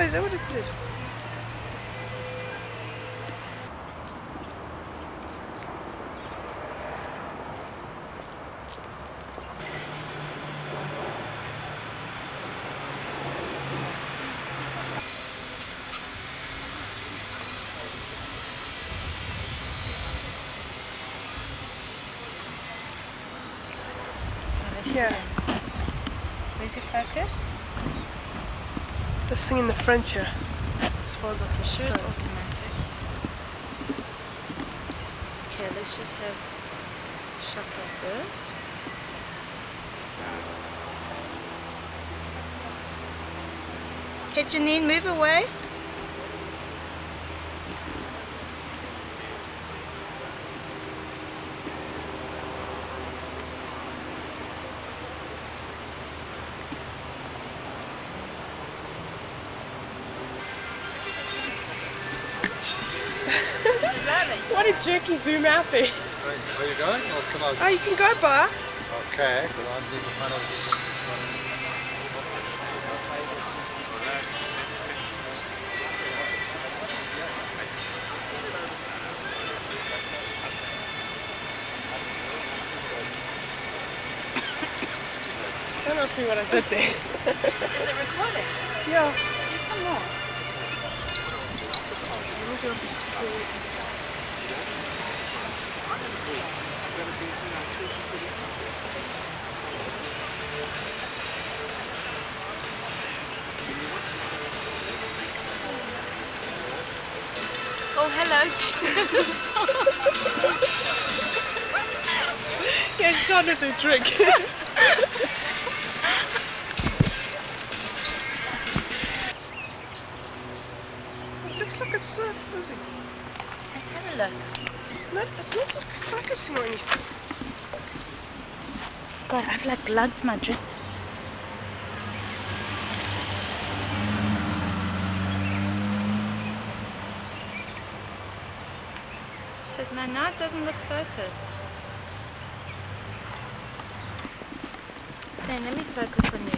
is that what it said? Yeah. Where's your focus? This thing in the front here, as far as I can Sure, it's see. automatic. Okay, let's just have a shot like this. Okay, Janine, move away. What a jerky zoom out there. Where are you going? Or can I... Oh, you can go by. Okay, but I need to kind of... Don't ask me what I did there. Is it recording? Yeah. There's some more. Let me go up this people. Oh, hello. Yeah, she started the trick. It looks like it's so fuzzy. Let's have a look. It's not like focusing or anything. God, I've like lugged my drink. But now it doesn't look focused. Then let me focus on you.